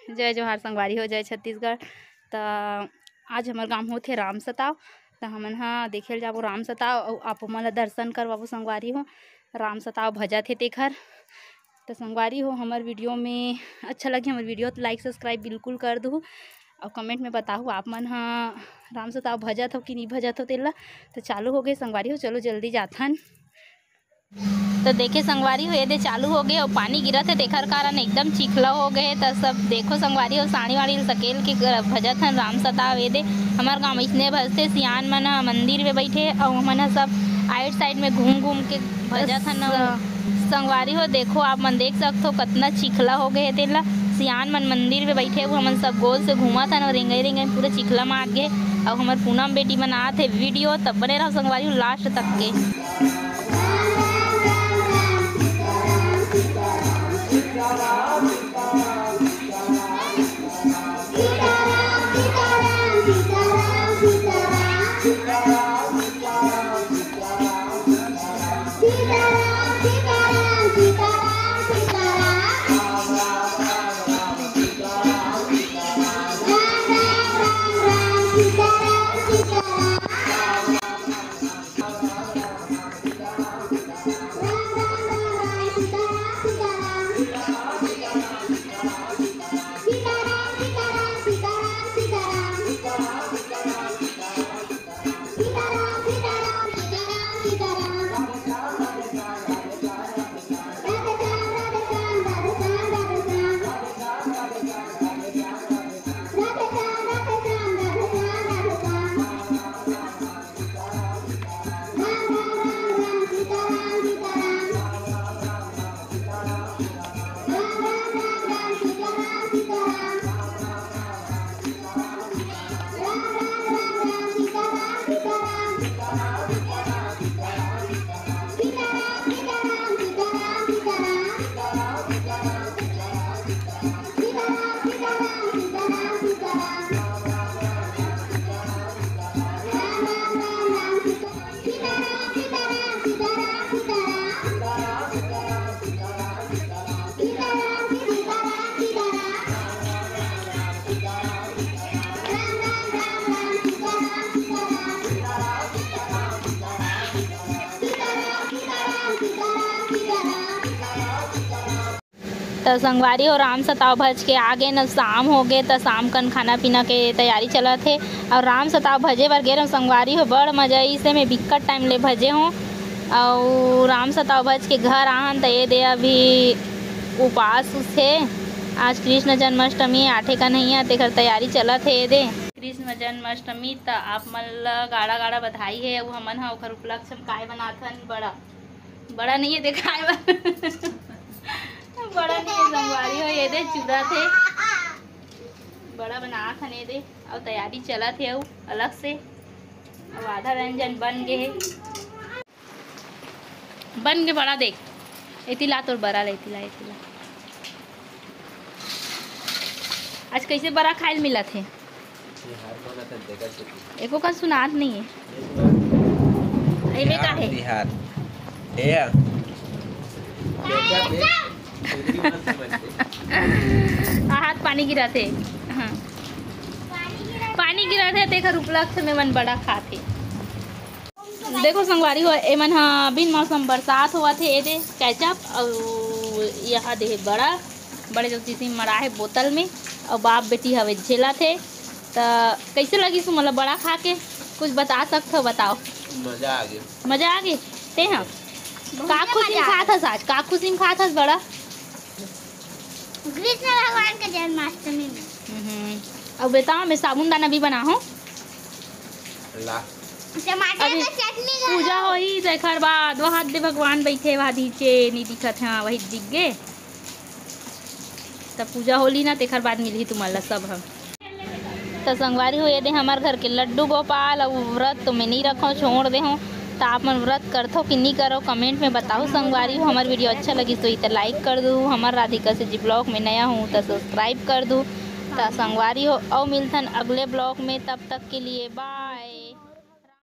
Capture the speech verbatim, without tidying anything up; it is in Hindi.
जय जोहार संगवारी हो, जय छत्तीसगढ़। तो आज हमार गाँव होथे राम सताव, तो हमन हा देखे जाबो राम सताव और आप मन ला दर्शन करवाबो संगवारी हो। राम सताव भजत हे तेखर। तो संगवारी हो हमार वीडियो में अच्छा लगे हमार वीडियो तो लाइक सब्सक्राइब बिल्कुल कर दो और कमेंट में बताओ आप मन हा राम सताव भजत हो कि नहीं भजत हो तेला। तो चालू हो गए संगवारी हो, चलो जल्दी जाथन। तो देखे संगवारी हो ये चालू हो गए और पानी गिरत है तेखर कारण एकदम चिखला हो गए। तो सब देखो संगवारी हो साड़ी वाड़ी सकेल के भजत हन राम सताव। ये दे हमार गाँव इसने भजते सियान मन मंदिर में बैठे और मन सब आइट साइड में घूम घूम के भजत हन। संगवारी हो देखो आप मन देख सकते हो कितना चिखला हो गए तेला। सियान मन मंदिर में बैठे हुए हमन सब गोल से घूमत हन और रेंगे रेंगे पूरा चिखला में आ गए। और हमार पूनम बेटी बनात है वीडियो, तब बने रहो संगवारी हो लास्ट तक के। तो संगवारी और राम सताव भज के आगे न शाम हो गए। तो शाम कन खाना पीना के तैयारी चलत है और राम सताव भजे बर गे संगवारी हो बड़ मजा इसे में बिक्कट टाइम ले भजे हों। और राम सताव भज के घर आहन तो ये दे अभी उपास है। आज कृष्ण जन्माष्टमी आठे का नहीं है तेकर तैयारी चलत है। ये दे कृष्ण जन्माष्टमी तो आप मन ला गाड़ा गाड़ा बधाई है। वो हमन हा ओकर उपलक्ष्य में काय बनाथन बड़ा बड़ा नहीं है दिखाए बड़ा नहीं है संगवारी हो। ये दे चूड़ा थे बड़ा बना थन ये दे और तैयारी चला थे और अलग से और आधा व्यंजन बन गए बन गए बड़ा देख इति ला तोर बड़ा लेती ला इति ला। आज कैसे बड़ा खाइल मिला थे एको का सुनात नहीं है का है हाथ पानी गिरा थे। हाँ पानी गिरा थे तेखर उपलक्ष्य में मन बड़ा खाते। देखो संगवारी हो ए मन हाँ बिन मौसम बरसात हुआ थे। ये दे कैचअप और यहाँ दे बड़ा बड़े जो चीज़ मरा है बोतल में और बाप बेटी हवे झेला थे। तो कैसे लगी सु मतलब बड़ा खा के कुछ बता सकते हो बताओ। मजा आ गया मजा आ गए ते हाँ का खुशी खा था आज का खुशी खा था बड़ा कृष्ण भगवान का जन्माष्टमी में। अब बताओ मैं साबुन दाना भी बना हूँ टमाटर का चटनी पूजा हो ही तेखर बाद वहाँ दे भगवान बैठे वहाँ नीचे नहीं दिखत हाँ वही दिख गए। तब पूजा होली ना तेखर बाद मिली तुम्हारा सब हम। तो संगवारी हो ये दे हमारे घर के लड्डू गोपाल और व्रत तो मैं नहीं रखो छोड़ दे हूँ। तो आप मन व्रत करथो कि नहीं करो कमेंट में बताओ संगवारी हो। हमारी वीडियो अच्छा लगी तो इतना लाइक कर दो। हमार राधिका से जी ब्लॉग में नया हूँ तो सब्सक्राइब कर दो। तो संगवारी हो और मिलथन अगले ब्लॉग में, तब तक के लिए बाय।